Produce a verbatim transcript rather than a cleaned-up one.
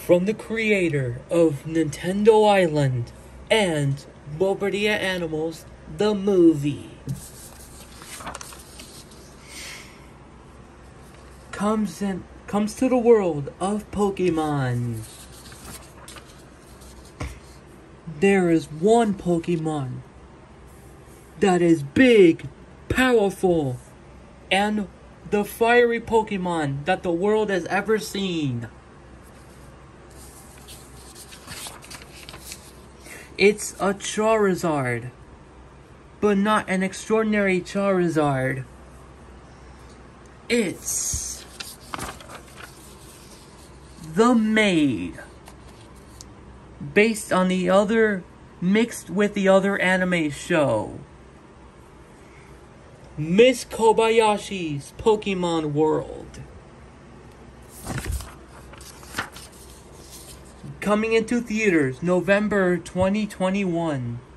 from the creator of Nintendo Island and Bombardier Animals, the movie, comes in comes to the world of Pokemon. There is one Pokemon that is big, powerful, and the fiery Pokemon that the world has ever seen. It's a Charizard, but not an extraordinary Charizard. It's the Maid, based on the other, mixed with the other anime show, Miss Kobayashi's Pokemon World. Coming into theaters November twenty twenty-one.